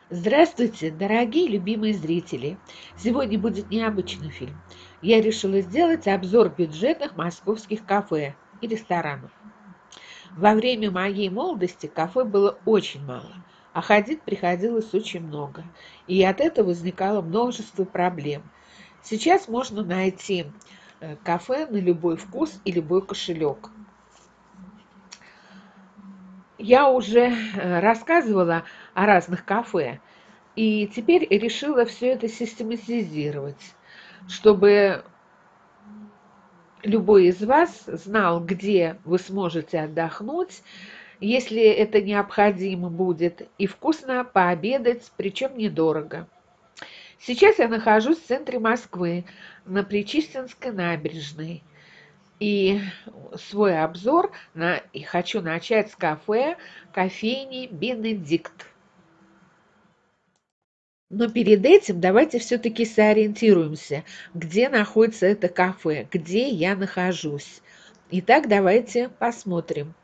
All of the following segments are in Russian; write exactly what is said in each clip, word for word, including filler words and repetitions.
Здравствуйте, дорогие любимые зрители! Сегодня будет необычный фильм. Я решила сделать обзор бюджетных московских кафе и ресторанов. Во время моей молодости кафе было очень мало, а ходить приходилось очень много. И от этого возникало множество проблем. Сейчас можно найти э, кафе на любой вкус и любой кошелек. Я уже э, рассказывала о разных кафе, и теперь решила все это систематизировать, чтобы любой из вас знал, где вы сможете отдохнуть, если это необходимо будет, и вкусно пообедать, причем недорого. Сейчас я нахожусь в центре Москвы, на Пречистенской набережной. И свой обзор на, и хочу начать с кафе кофейни «Бенедикт». Но перед этим давайте все-таки сориентируемся, где находится это кафе, где я нахожусь. Итак, давайте посмотрим.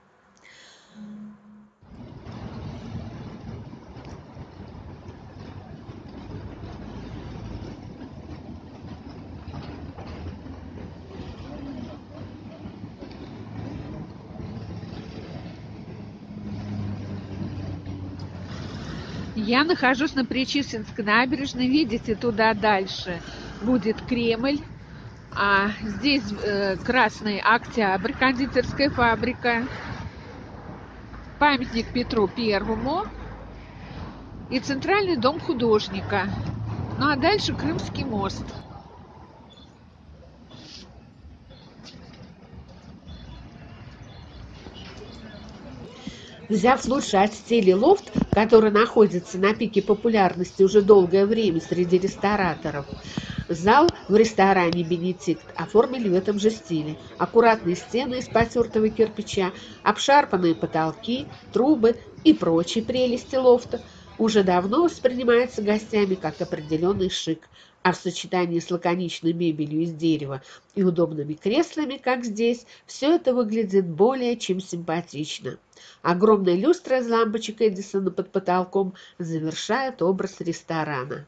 Я нахожусь на Пречистенской набережной. Видите, туда дальше будет Кремль. А здесь э, Красный Октябрь, кондитерская фабрика, памятник Петру Первому и Центральный дом художника. Ну а дальше Крымский мост. Взяв лучше от стиля лофт, который находится на пике популярности уже долгое время среди рестораторов, зал в ресторане «Бенедикт» оформили в этом же стиле. Аккуратные стены из потертого кирпича, обшарпанные потолки, трубы и прочие прелести лофта уже давно воспринимается гостями как определенный шик, а в сочетании с лаконичной мебелью из дерева и удобными креслами, как здесь, все это выглядит более чем симпатично. Огромная люстра из лампочек Эдисона под потолком завершает образ ресторана.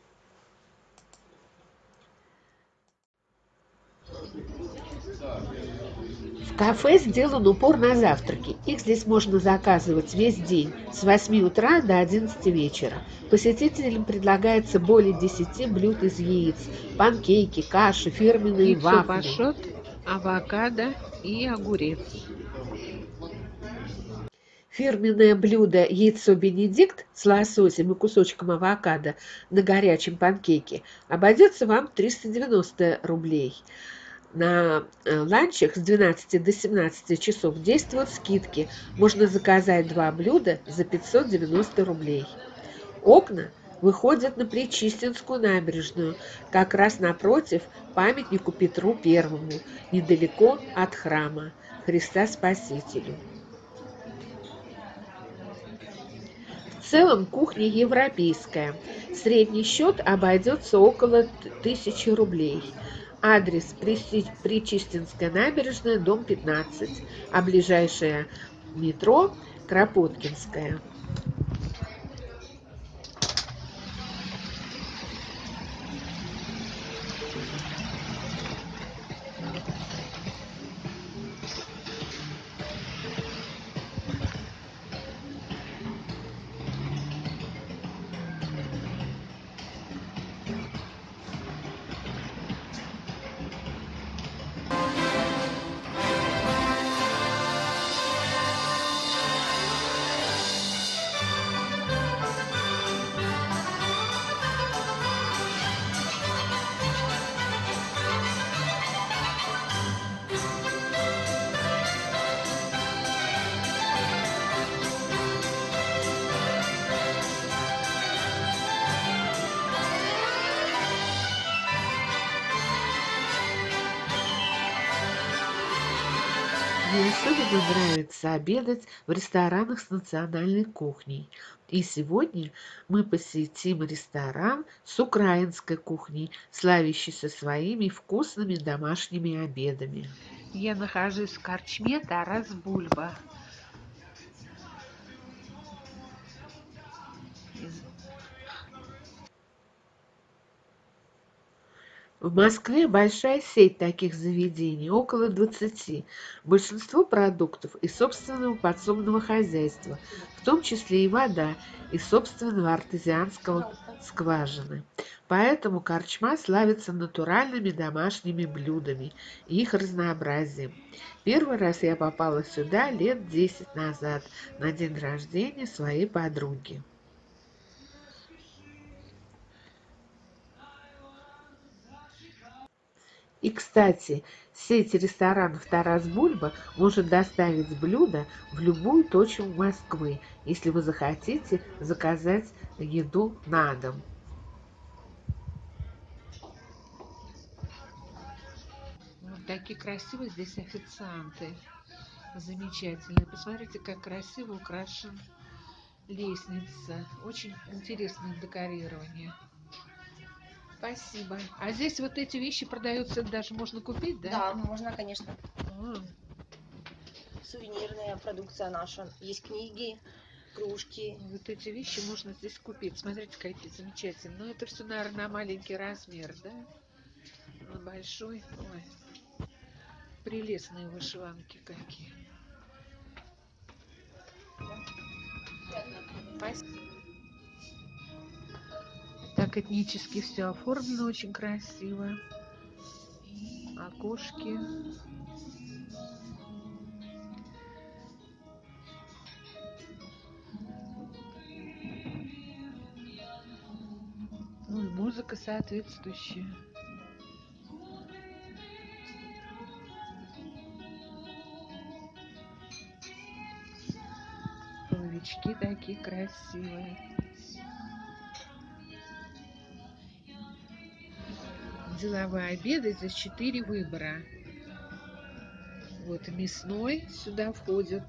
В кафе сделан упор на завтраки. Их здесь можно заказывать весь день, с восьми утра до одиннадцати вечера. Посетителям предлагается более десяти блюд из яиц, панкейки, каши, фирменные Яйцо вафли. пашот, авокадо и огурец. Фирменное блюдо яйцо «Бенедикт» с лососем и кусочком авокадо на горячем панкейке обойдется вам триста девяносто рублей. На э, ланчах с двенадцати до семнадцати часов действуют скидки. Можно заказать два блюда за пятьсот девяносто рублей. Окна выходят на Пречистенскую набережную, как раз напротив памятнику Петру Первому, недалеко от храма Христа Спасителю. В целом кухня европейская. Средний счет обойдется около тысячи рублей. Адрес Причистинская набережная, дом пятнадцать, а ближайшее метро Кропоткинская. Мне особенно нравится обедать в ресторанах с национальной кухней. И сегодня мы посетим ресторан с украинской кухней, славящийся своими вкусными домашними обедами. Я нахожусь в корчме Тарас Бульба. В Москве большая сеть таких заведений, около двадцати. Большинство продуктов из собственного подсобного хозяйства, в том числе и вода из собственного артезианского скважины. Поэтому корчма славится натуральными домашними блюдами и их разнообразием. Первый раз я попала сюда лет десять назад на день рождения своей подруги. И, кстати, сеть ресторанов «Тарас Бульба» может доставить блюдо в любую точку Москвы, если вы захотите заказать еду на дом. Вот такие красивые здесь официанты. Замечательные. Посмотрите, как красиво украшен лестница. Очень интересное декорирование. Спасибо. А здесь вот эти вещи продаются, даже можно купить, да? Да, можно, конечно. А, Сувенирная продукция наша. Есть книги, кружки. вот эти вещи можно здесь купить. Смотрите, какие замечательные. Но это все, наверное, на маленький размер, да? На большой. Ой, прелестные вышиванки какие. Спасибо. Так этнически все оформлено очень красиво. Окошки. Ну и музыка соответствующая. Половички такие красивые. Деловые обеды, здесь четыре выбора. Вот мясной сюда входит.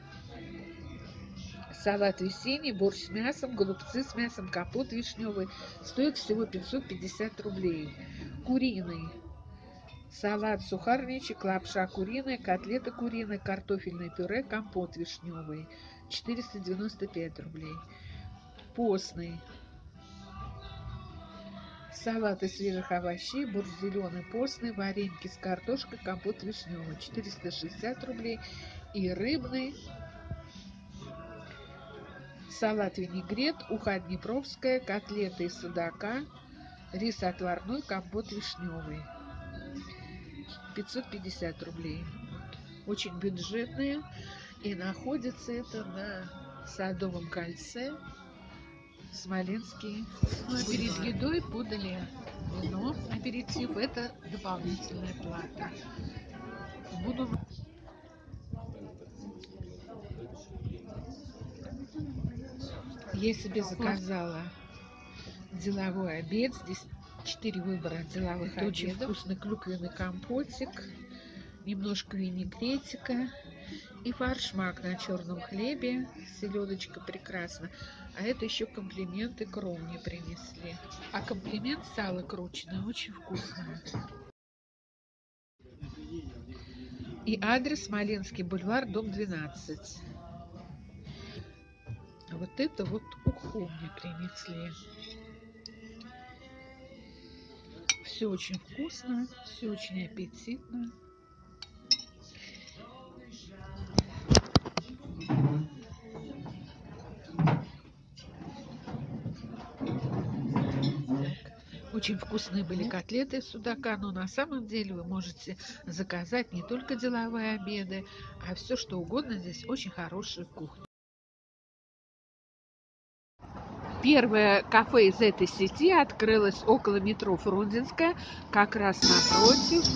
Салат весенний, борщ с мясом, голубцы с мясом, капот вишневый. Стоит всего пятьсот пятьдесят рублей. Куриный. Салат сухарничек, лапша куриная, котлета куриная, картофельное пюре, компот вишневый. четыреста девяносто пять рублей. Постный. Салат из свежих овощей, борщ зеленый постный, вареники с картошкой, компот вишневый. четыреста шестьдесят рублей. И рыбный. Салат винегрет, уха днепровская, котлеты из судака, рис отварной, компот вишневый. пятьсот пятьдесят рублей. Очень бюджетные. И находится это на Садовом кольце, Смоленский. Ну, а перед едой подали вино, аперитив. Это дополнительная плата. Буду... Я себе заказала деловой обед. Здесь четыре выбора деловых обедов. Очень вкусный клюквенный компотик, немножко винегретика и форшмак на черном хлебе. Селедочка прекрасна. А это еще комплименты икру мне принесли. А комплимент сало крученое очень вкусное. И адрес Смоленский бульвар, дом двенадцать. Вот это вот уху мне принесли. Все очень вкусно, все очень аппетитно. Очень вкусные были котлеты из судака, но на самом деле вы можете заказать не только деловые обеды, а все что угодно. Здесь очень хорошая кухня. Первое кафе из этой сети открылось около метро Фрунзенская, как раз напротив.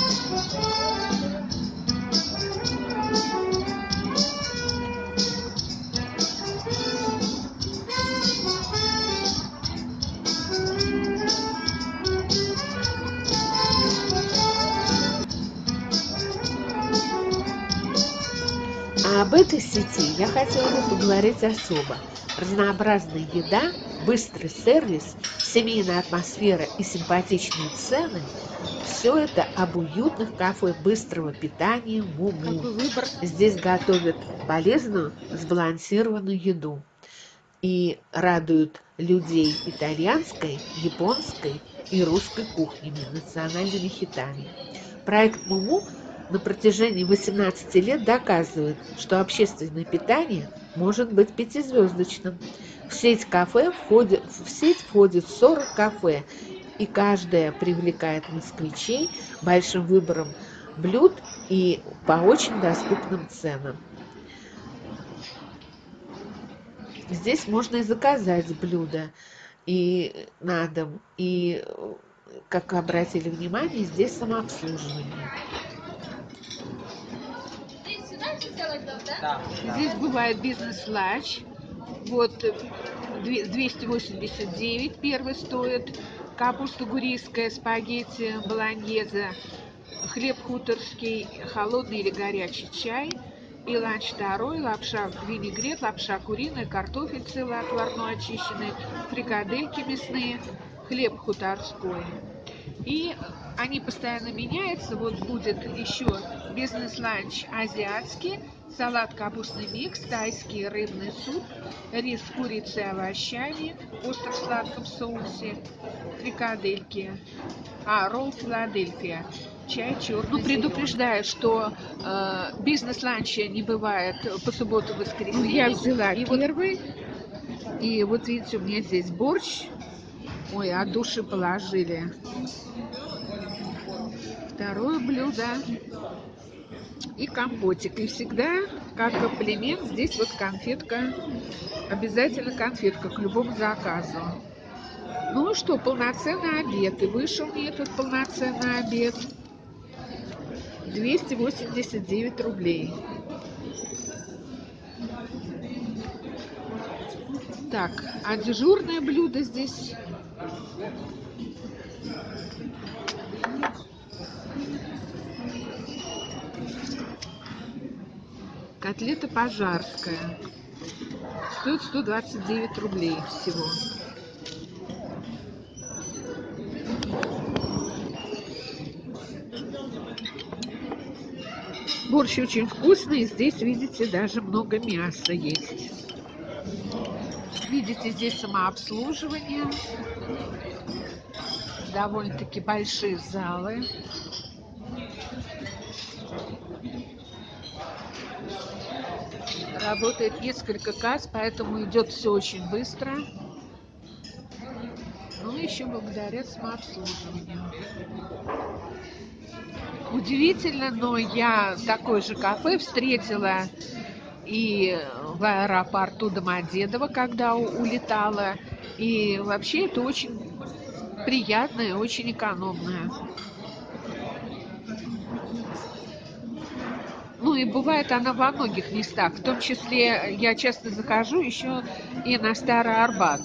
А об этой сети я хотела бы поговорить особо. Разнообразная еда, быстрый сервис, семейная атмосфера и симпатичные цены – все это об уютных кафе быстрого питания «Му-му». Здесь готовят полезную, сбалансированную еду и радуют людей итальянской, японской и русской кухнями, национальными хитами. Проект Муму на протяжении восемнадцати лет доказывает, что общественное питание может быть пятизвездочным. В сеть кафе входит, в сеть входит сорок кафе, и каждая привлекает москвичей большим выбором блюд и по очень доступным ценам. Здесь можно и заказать блюда и на дом, и, как обратили внимание, здесь самообслуживание. Здесь бывает бизнес-ланч. Вот двести восемьдесят девять первый стоит. Капуста гурийская, спагетти, болоньезе, хлеб хуторский, холодный или горячий чай. И ланч второй, лапша винегрет, лапша куриная, картофель целый отварной очищенный, фрикадельки мясные, хлеб хуторской. И они постоянно меняются. Вот будет еще бизнес-ланч азиатский, салат капустный микс, тайский рыбный суп, рис с курицей и овощами в остро-сладком соусе, фрикадельки, а ролл Филадельфия, чай черный. Ну, предупреждаю, что э, бизнес-ланча не бывает по субботу и воскресенье. Ну, я взяла и первый, вот... и вот видите, у меня здесь борщ. Ой, от души положили. Второе блюдо и компотик. И всегда, как комплимент, здесь вот конфетка, обязательно конфетка к любому заказу. Ну что, полноценный обед. И вышел мне этот полноценный обед. двести восемьдесят девять рублей. Так, а дежурное блюдо здесь... Котлета пожарская. Стоит сто двадцать девять рублей всего. Борщ очень вкусный. Здесь, видите, даже много мяса есть. Видите, здесь самообслуживание. Довольно-таки большие залы. Работает несколько касс, поэтому идет все очень быстро. Ну, еще благодаря самообслуживанию. Удивительно, но я такое же кафе встретила и в аэропорту Домодедово, когда улетала. И вообще это очень приятное, очень экономное. Ну и бывает она во многих местах, в том числе я часто захожу еще и на Старый Арбат.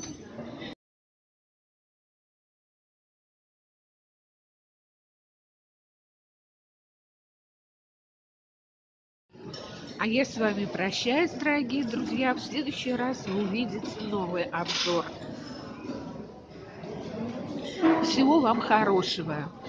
А я с вами прощаюсь, дорогие друзья. В следующий раз вы увидите новый обзор. Всего вам хорошего.